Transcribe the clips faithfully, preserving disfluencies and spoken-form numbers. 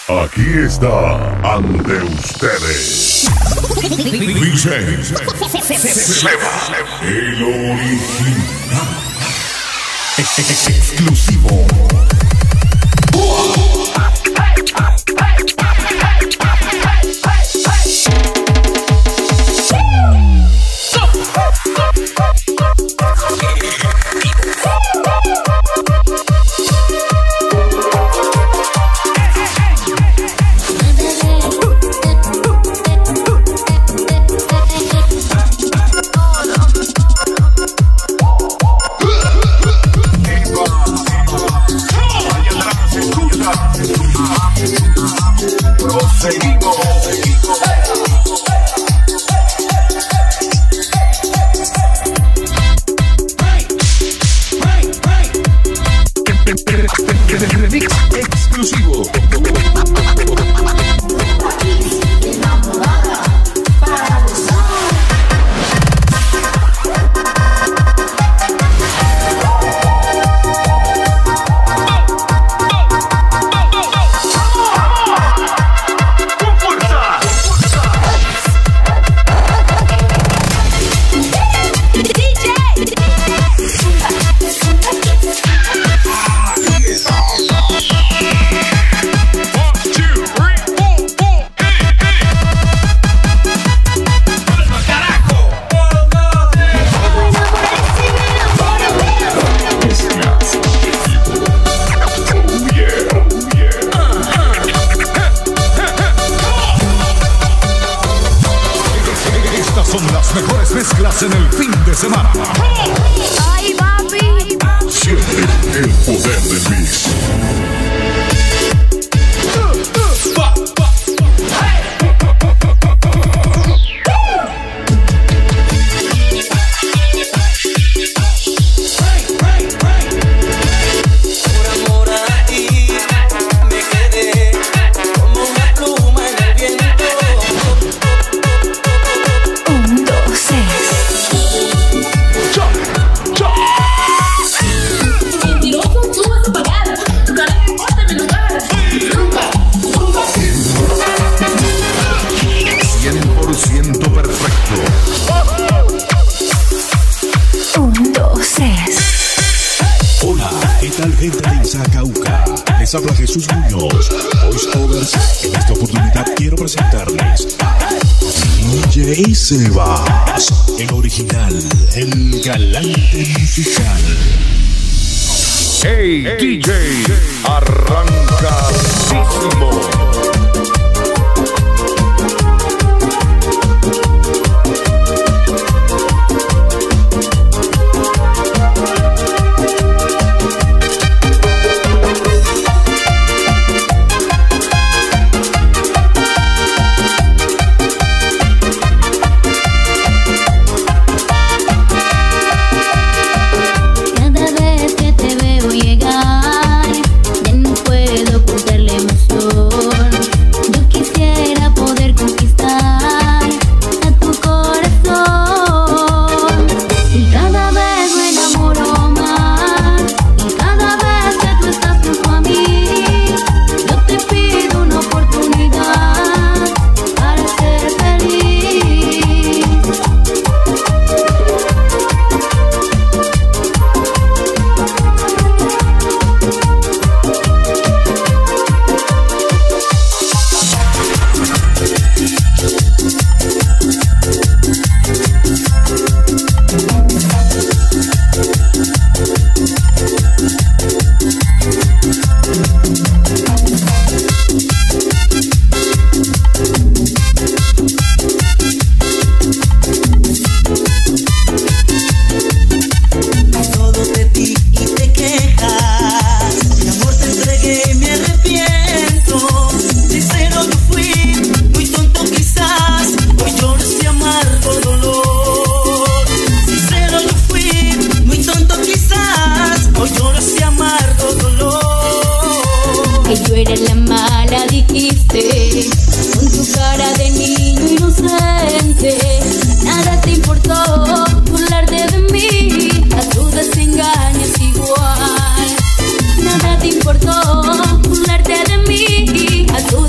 Aquí está ante ustedes D J Seba, el original, exclusivo. Remix exclusivo. Son las mejores mezclas en el fin de semana. Ay, papi. Siente el poder del mix. Gente de Izacauca, les habla Jesús Muñoz, Voice Overs. En esta oportunidad quiero presentarles a D J Sebas, el original, el galante musical. Hey, hey D J, arrancadísimo. importó burlarte de mí, a tu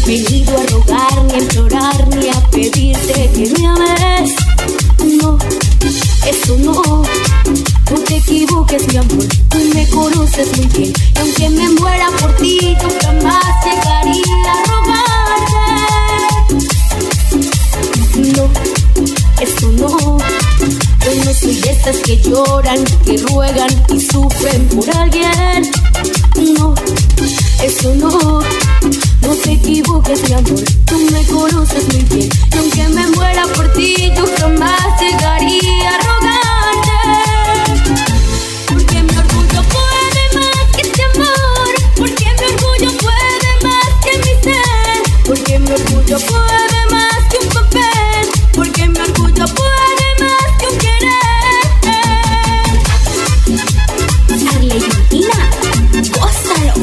venido a rogar, ni a implorar, ni a pedirte que me ames. No, eso no. No te equivoques, mi amor, tú me conoces muy bien. Y aunque me muera por ti, yo jamás llegaría a rogarte. No, eso no. Yo no soy de esas que lloran, que ruegan y sufren por alguien. No, eso no. No te equivoques, mi amor, tú me conoces muy bien. Y aunque me muera por ti, yo jamás llegaría a rogarte. Porque mi orgullo puede más que este amor. Porque mi orgullo puede más que mi ser. Porque mi orgullo puede más que un papel. Porque mi orgullo puede más que un querer. Arley Martina, gózalo.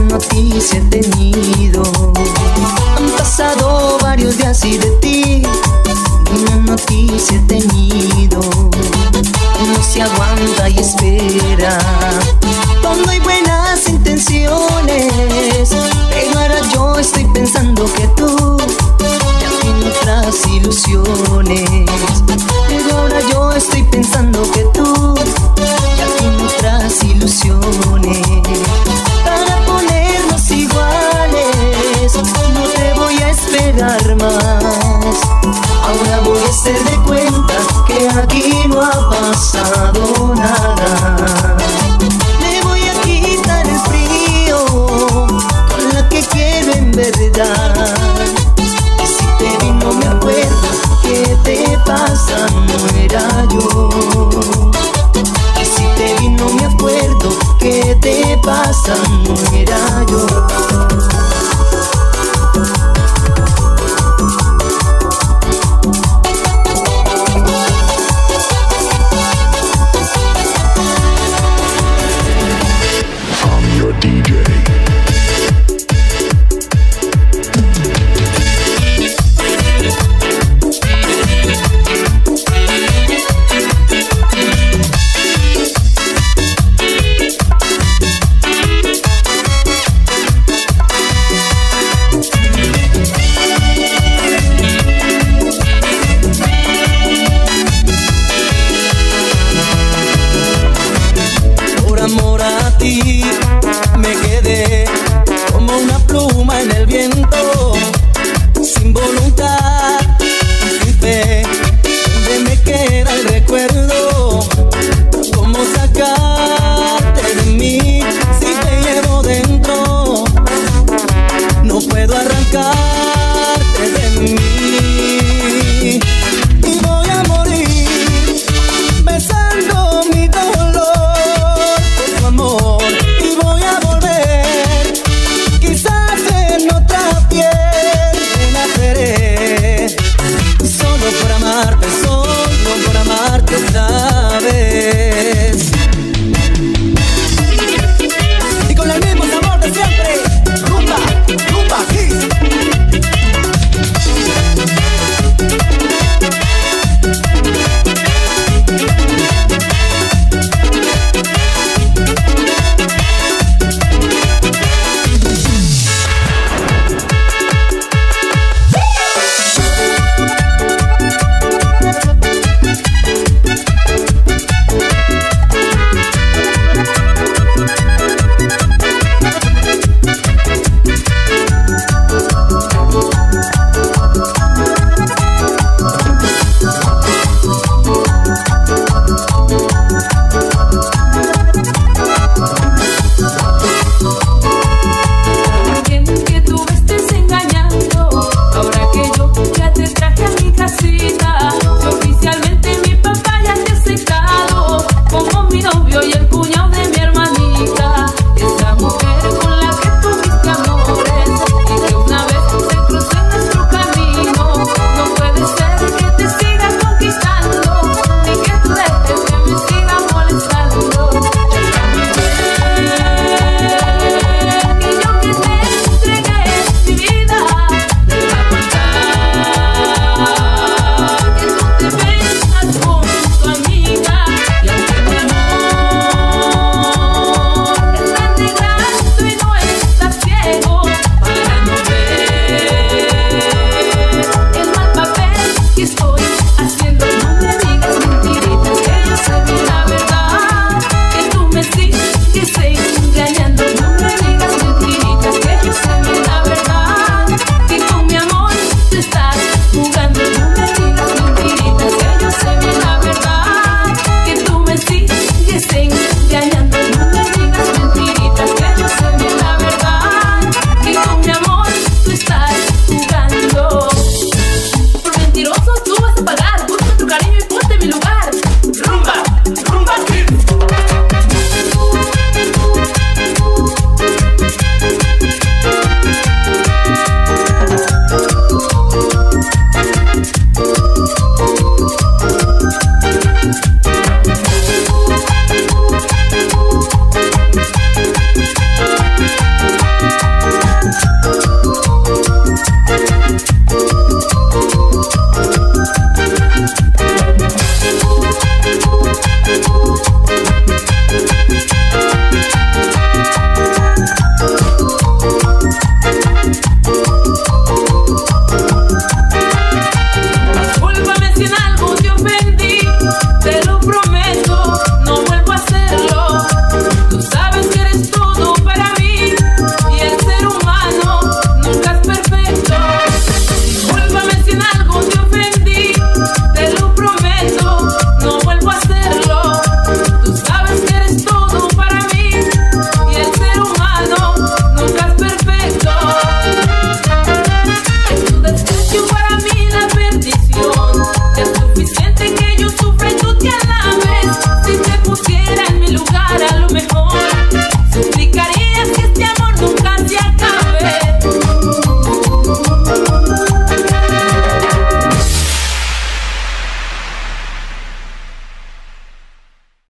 noticia he tenido. Han pasado varios días y de ti ni una noticia he tenido. Uno se aguanta y espera cuando hay buenas intenciones, pero ahora yo estoy pensando que tú ya tienes otras ilusiones. Pero ahora yo estoy pensando que tú ya tienes otras ilusiones. Para ponernos iguales no te voy a esperar más. Ahora voy a hacer de cuenta que aquí no ha pasado nada. Me voy a quitar el frío con la que quiero en verdad. Y si te vi no me acuerdo qué te pasa, no era yo. Y si te vi no me acuerdo qué te pasa, no era yo. Que se engaña.